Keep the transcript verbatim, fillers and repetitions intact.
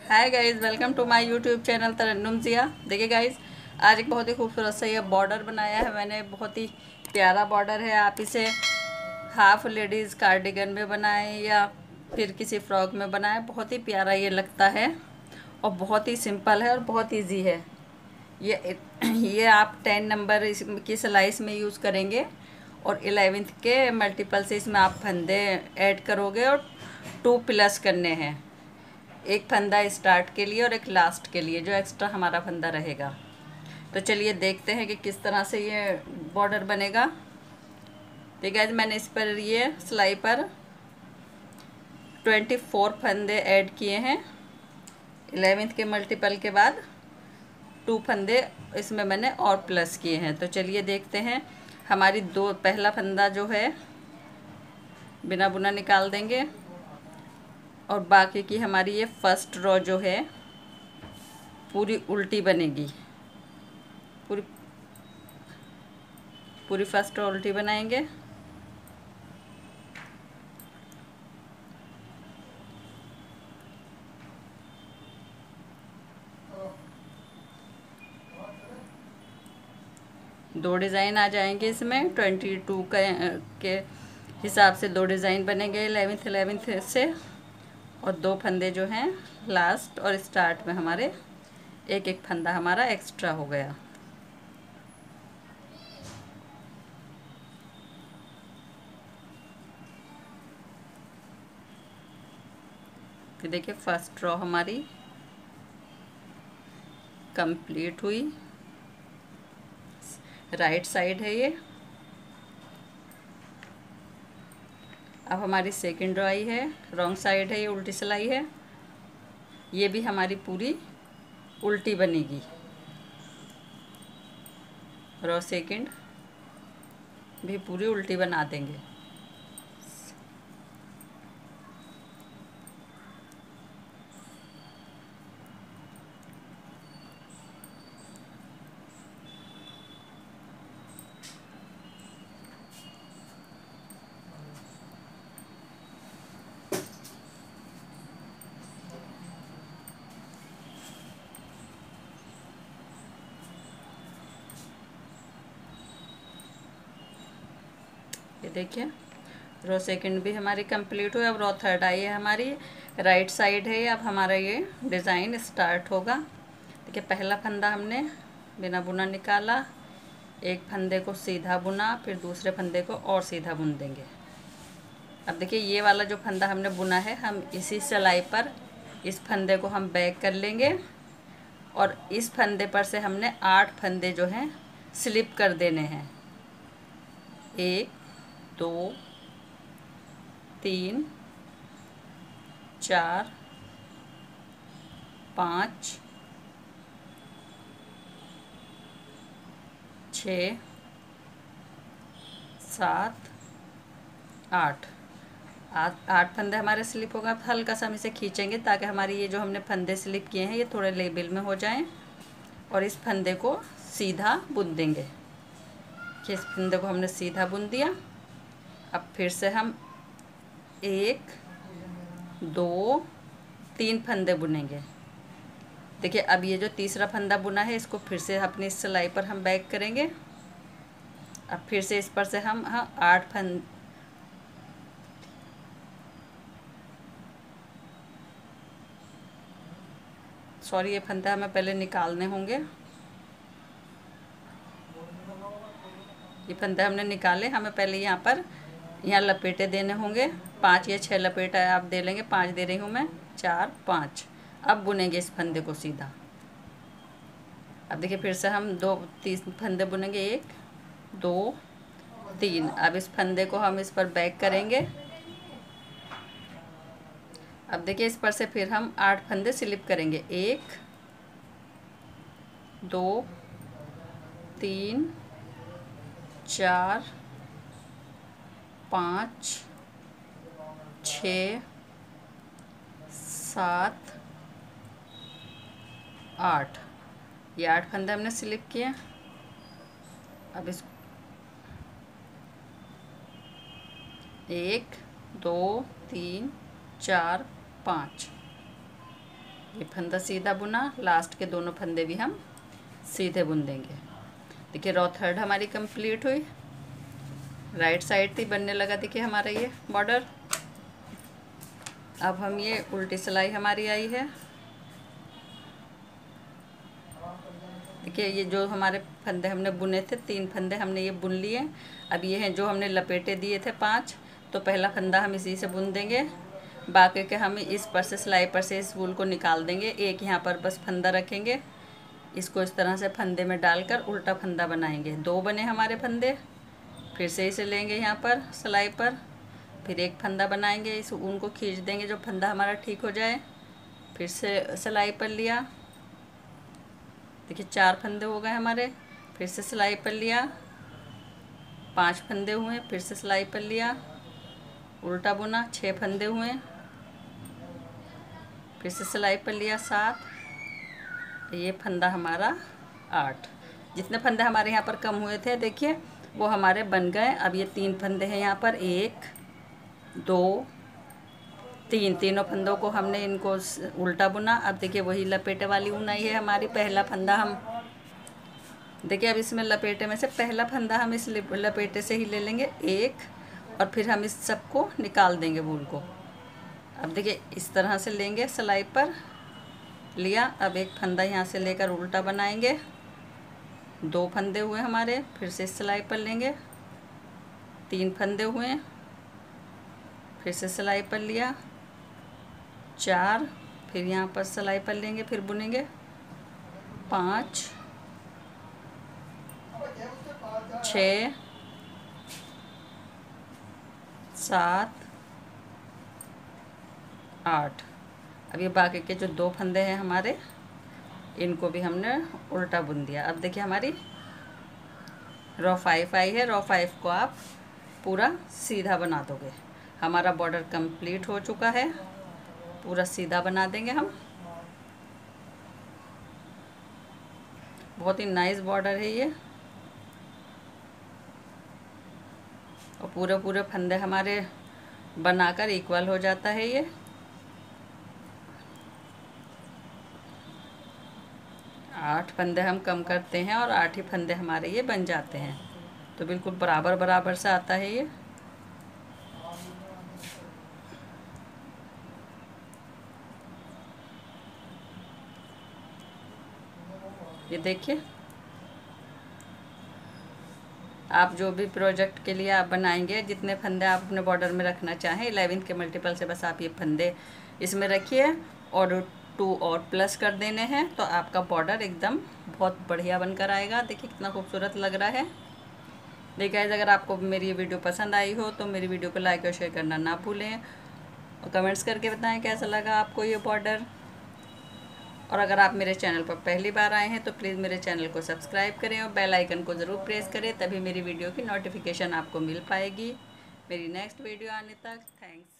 Hi guys, welcome to my YouTube channel Tarannum Zia. देखिए guys, आज एक बहुत ही खूबसूरत सा ये बॉर्डर बनाया है मैंने। बहुत ही प्यारा बॉर्डर है। आप इसे हाफ लेडीज़ कार्डिगन में बनाएं या फिर किसी फ्रॉक में बनाएं, बहुत ही प्यारा ये लगता है और बहुत ही सिंपल है और बहुत ईजी है। ये ये आप टेन नंबर इस की सिलाई में यूज़ करेंगे और इलेवेंथ के मल्टीपल से इसमें आप फंदे ऐड करोगे और टू प्लस करने हैं। एक फंदा स्टार्ट के लिए और एक लास्ट के लिए, जो एक्स्ट्रा हमारा फंदा रहेगा। तो चलिए देखते हैं कि किस तरह से ये बॉर्डर बनेगा। ठीक है, मैंने इस पर ये सिलाई पर ट्वेंटी फोर फंदे ऐड किए हैं। इलेवेंथ के मल्टीपल के बाद टू फंदे इसमें मैंने और प्लस किए हैं। तो चलिए देखते हैं। हमारी दो पहला फंदा जो है बिना बुना निकाल देंगे और बाकी की हमारी ये फर्स्ट रो जो है पूरी उल्टी बनेगी। पूरी पूरी फर्स्ट रो उल्टी बनाएंगे। दो डिज़ाइन आ जाएंगे इसमें। ट्वेंटी टू के के हिसाब से दो डिज़ाइन बनेंगे इलेवेंथ इलेवेंथ से, और दो फंदे जो हैं लास्ट और स्टार्ट में हमारे एक एक फंदा हमारा एक्स्ट्रा हो गया। फिर देखिए फर्स्ट रो हमारी कंप्लीट हुई। राइट साइड है ये। अब हमारी सेकंड रो आई है, रॉन्ग साइड है, ये उल्टी सिलाई है। ये भी हमारी पूरी उल्टी बनेगी। रो सेकंड भी पूरी उल्टी बना देंगे। ये देखिए रो सेकंड भी हमारी कंप्लीट हुई। अब रो थर्ड आई है हमारी, राइट साइड है। अब हमारा ये डिज़ाइन स्टार्ट होगा। देखिए पहला फंदा हमने बिना बुना निकाला, एक फंदे को सीधा बुना, फिर दूसरे फंदे को और सीधा बुन देंगे। अब देखिए ये वाला जो फंदा हमने बुना है, हम इसी सिलाई पर इस फंदे को हम बैक कर लेंगे और इस फंदे पर से हमने आठ फंदे जो हैं स्लिप कर देने हैं। एक, दो, तीन, चार, पाँच, छ, सात, आठ। आठ आठ फंदे हमारे स्लिप होगा। हल्का सा हम इसे खींचेंगे ताकि हमारी ये जो हमने फंदे स्लिप किए हैं ये थोड़े लेवल में हो जाएं, और इस फंदे को सीधा बुन देंगे। कि इस फंदे को हमने सीधा बुन दिया। अब फिर से हम एक, दो, तीन फंदे बुनेंगे। देखिए अब ये जो तीसरा फंदा बुना है इसको फिर से अपनी इस सिलाई पर हम बैक करेंगे। अब फिर से इस पर से हम हाँ आठ फंद सॉरी ये फंदा हमें पहले निकालने होंगे। ये फंदे हमने निकाले, हमें पहले यहाँ पर यहाँ लपेटे देने होंगे। पाँच या छः लपेटा आप दे लेंगे। पाँच दे रही हूँ मैं, चार, पाँच। अब बुनेंगे इस फंदे को सीधा। अब देखिए फिर से हम दो तीन फंदे बुनेंगे। एक, दो, तीन। अब इस फंदे को हम इस पर बैक करेंगे। अब देखिए इस पर से फिर हम आठ फंदे स्लिप करेंगे। एक, दो, तीन, चार, पाँच, छ, सात, आठ। ये आठ फंदे हमने स्लिप किए। अब इस एक, दो, तीन, चार, पाँच। ये फंदा सीधा बुना, लास्ट के दोनों फंदे भी हम सीधे बुन देंगे। देखिए रो थर्ड हमारी कंप्लीट हुई, राइट साइड थी बनने लगा देखिए हमारा ये बॉर्डर। अब हम ये उल्टी सिलाई हमारी आई है। देखिए ये जो हमारे फंदे हमने बुने थे, तीन फंदे हमने ये बुन लिए। अब ये हैं जो हमने लपेटे दिए थे पांच, तो पहला फंदा हम इसी से बुन देंगे। बाकी के हम इस पर से सिलाई पर से इस वूल को निकाल देंगे। एक यहाँ पर बस फंदा रखेंगे, इसको इस तरह से फंदे में डालकर उल्टा फंदा बनाएंगे। दो बने हमारे फंदे, फिर से इसे लेंगे यहाँ पर सिलाई पर, फिर एक फंदा बनाएंगे, इस ऊन को खींच देंगे जो फंदा हमारा ठीक हो जाए, फिर से सिलाई पर लिया। देखिए चार फंदे हो गए हमारे, फिर से सिलाई पर लिया, पांच फंदे हुए, फिर से सिलाई पर लिया, उल्टा बुना, छः फंदे हुए, फिर से सिलाई पर लिया, सात, ये फंदा हमारा आठ। जितने फंदे हमारे यहाँ पर कम हुए थे देखिए वो हमारे बन गए। अब ये तीन फंदे हैं यहाँ पर, एक दो तीन, तीनों फंदों को हमने इनको उल्टा बुना। अब देखिए वही लपेटे वाली ऊन आई है हमारी। पहला फंदा हम देखिए अब इसमें लपेटे में से पहला फंदा हम इस लपेटे से ही ले लेंगे एक, और फिर हम इस सबको निकाल देंगे वूल को। अब देखिए इस तरह से लेंगे, सिलाई पर लिया। अब एक फंदा यहाँ से लेकर उल्टा बनाएंगे, दो फंदे हुए हमारे, फिर से सिलाई पर लेंगे, तीन फंदे हुए, फिर से सिलाई पर लिया, चार, फिर यहाँ पर सिलाई पर लेंगे, फिर बुनेंगे, पाँच, छः, सात, आठ। अब ये बाकी के जो दो फंदे हैं हमारे इनको भी हमने उल्टा बुन दिया। अब देखिए हमारी रो फाइव आई है। रो फाइव को आप पूरा सीधा बना दोगे। हमारा बॉर्डर कंप्लीट हो चुका है, पूरा सीधा बना देंगे हम। बहुत ही नाइस बॉर्डर है ये, और पूरे पूरे फंदे हमारे बनाकर इक्वल हो जाता है ये। आठ फंदे हम कम करते हैं और आठ ही फंदे हमारे ये बन जाते हैं, तो बिल्कुल बराबर बराबर से आता है ये। ये देखिए आप जो भी प्रोजेक्ट के लिए आप बनाएंगे, जितने फंदे आप अपने बॉर्डर में रखना चाहें, इलेवेंथ के मल्टीपल से बस आप ये फंदे इसमें रखिए और टू और प्लस कर देने हैं, तो आपका बॉर्डर एकदम बहुत बढ़िया बनकर आएगा। देखिए कितना खूबसूरत लग रहा है। देखिए अगर आपको मेरी ये वीडियो पसंद आई हो तो मेरी वीडियो को लाइक और शेयर करना ना भूलें, और कमेंट्स करके बताएं कैसा लगा आपको ये बॉर्डर। और अगर आप मेरे चैनल पर पहली बार आए हैं तो प्लीज़ मेरे चैनल को सब्सक्राइब करें और बेल आइकन को ज़रूर प्रेस करें, तभी मेरी वीडियो की नोटिफिकेशन आपको मिल पाएगी। मेरी नेक्स्ट वीडियो आने तक थैंक्स।